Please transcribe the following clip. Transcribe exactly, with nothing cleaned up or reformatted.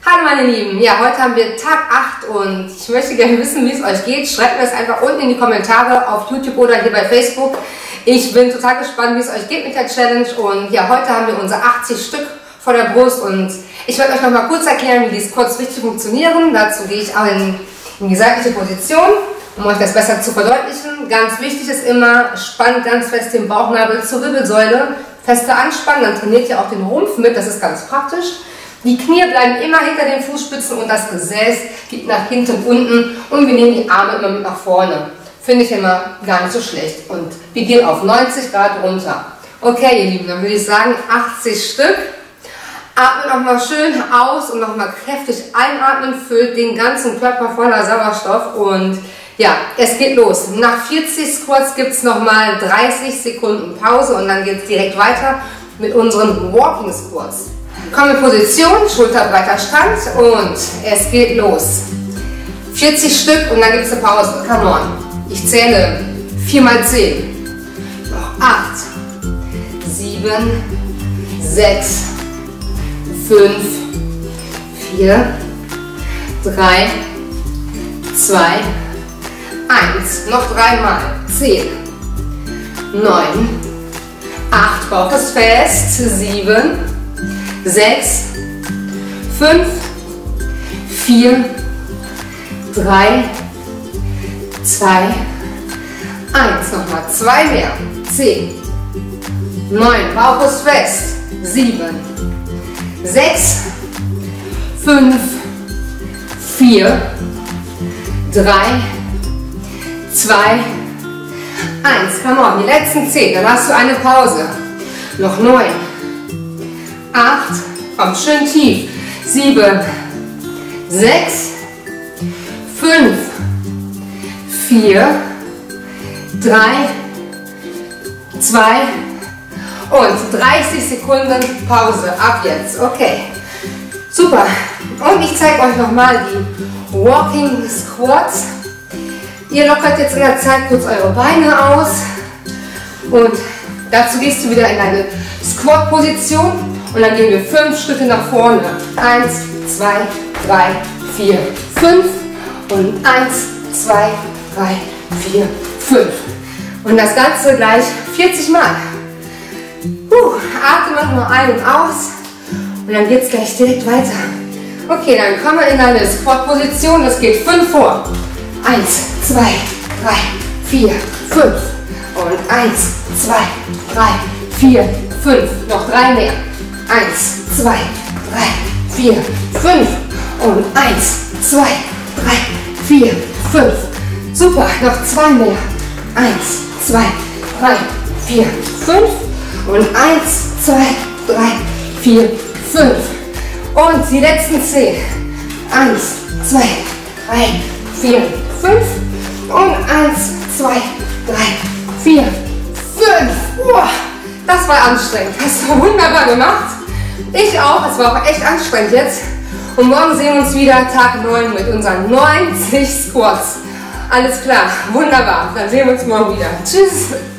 Hallo meine Lieben, ja, heute haben wir Tag acht und ich möchte gerne wissen, wie es euch geht. Schreibt mir das einfach unten in die Kommentare auf YouTube oder hier bei Facebook. Ich bin total gespannt, wie es euch geht mit der Challenge und ja, heute haben wir unsere achtzig Stück vor der Brust und ich werde euch noch mal kurz erklären, wie die Squats richtig funktionieren. Dazu gehe ich auch in, in die seitliche Position, um euch das besser zu verdeutlichen. Ganz wichtig ist immer, spannt ganz fest den Bauchnabel zur Wirbelsäule, feste anspannen, dann trainiert ihr auch den Rumpf mit, das ist ganz praktisch. Die Knie bleiben immer hinter den Fußspitzen und das Gesäß geht nach hinten und unten und wir nehmen die Arme immer mit nach vorne. Finde ich immer gar nicht so schlecht. Und wir gehen auf neunzig Grad runter. Okay, ihr Lieben, dann würde ich sagen achtzig Stück. Atmet nochmal schön aus und nochmal kräftig einatmen, füllt den ganzen Körper voller Sauerstoff und ja, es geht los. Nach vierzig Squats gibt es nochmal dreißig Sekunden Pause und dann geht es direkt weiter mit unseren Walking Squats. Komm in Position, schulterbreiter Stand und es geht los. vierzig Stück und dann gibt es eine Pause. Come on. Ich zähle vier mal zehn. Noch acht, sieben, sechs, fünf, vier, drei, zwei, eins. Noch dreimal. zehn, neun, acht, Bauch ist fest, sieben, sechs, fünf, vier, drei, zwei, eins. Nochmal zwei mehr. zehn, neun, Bauch ist fest. sieben, sechs, fünf, vier, drei, zwei, eins. Come on, die letzten zehn. Dann hast du eine Pause. Noch neun, acht, komm schön tief, sieben, sechs, fünf, vier, drei, zwei und dreißig Sekunden Pause, ab jetzt, okay, super. Und ich zeige euch nochmal die Walking Squats. Ihr lockert jetzt in der Zeit kurz eure Beine aus und dazu gehst du wieder in eine Squat-Position. Und dann gehen wir fünf Schritte nach vorne. Eins, zwei, drei, vier, fünf. Und eins, zwei, drei, vier, fünf. Und das Ganze gleich vierzig Mal. Puh, atme nochmal ein und aus. Und dann geht es gleich direkt weiter. Okay, dann kommen wir in eine Squat-Position. Das geht fünf vor. Eins, zwei, drei, vier, fünf. Und eins, zwei, drei, vier, fünf. Noch drei mehr. Eins, zwei, drei, vier, fünf und eins, zwei, drei, vier, fünf. Super, noch zwei mehr. Eins, zwei, drei, vier, fünf und eins, zwei, drei, vier, fünf. Und die letzten zehn. Eins, zwei, drei, vier, fünf und eins, zwei, drei, vier, fünf. Boah, das war anstrengend. Hast du wunderbar gemacht. Ich auch, es war auch echt anstrengend jetzt. Und morgen sehen wir uns wieder, Tag neun, mit unseren neunzig Squats. Alles klar, wunderbar. Dann sehen wir uns morgen wieder. Tschüss.